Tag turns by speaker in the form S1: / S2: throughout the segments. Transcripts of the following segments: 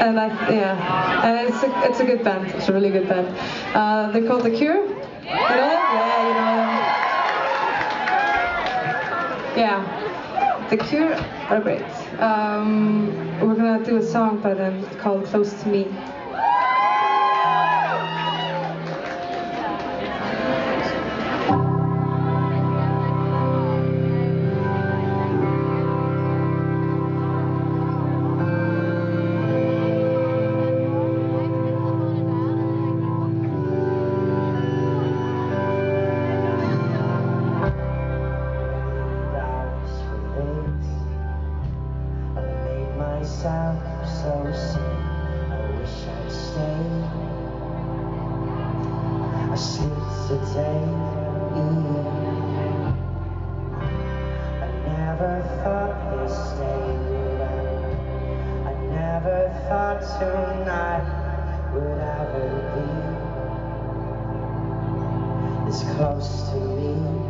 S1: And and it's a good band. It's a really good band. They're called The Cure. You know them? Yeah, you know them. Yeah, The Cure are great. We're gonna do a song by them called Close to Me.
S2: Myself so sick, I wish I'd stay. I sleep today. I never thought this day would end. I never thought tonight would ever be this close to me.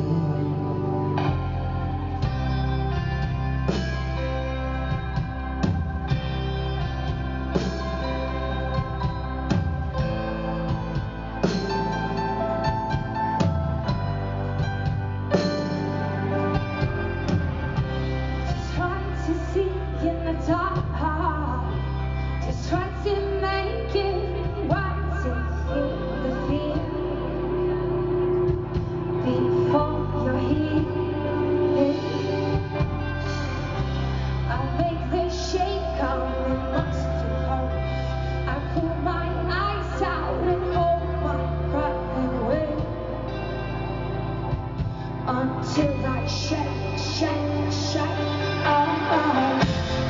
S3: Just try to make it right to feel the fear before you're here. I'll make the shake come in much too close. I pull my eyes out and hold my breath and wait until I shake, shake, shake. Oh.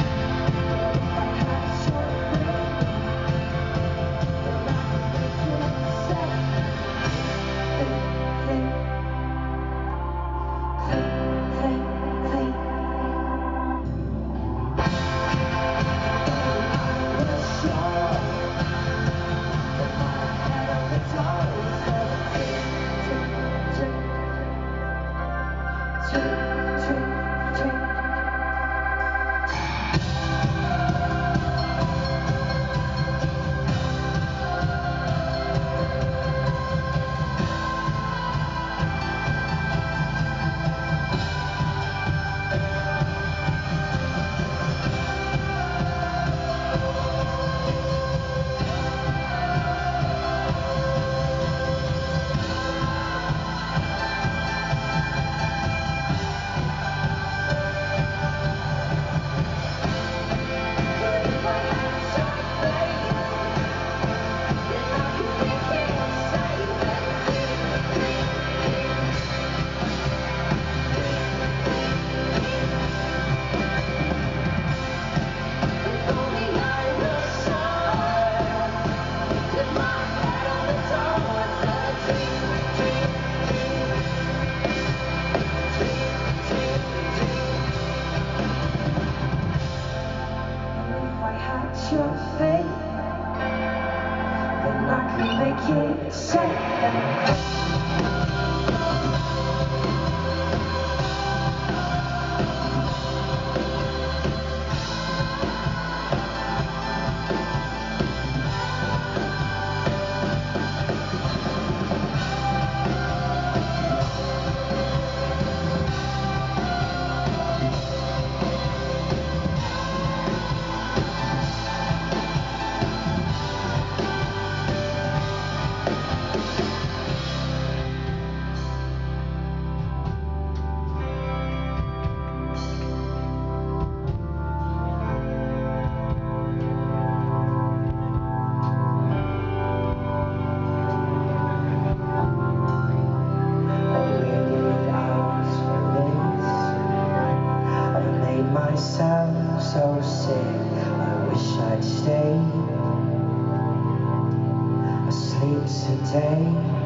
S3: Your faith, then I can make it safe. Myself so sick, I wish I'd stay asleep today.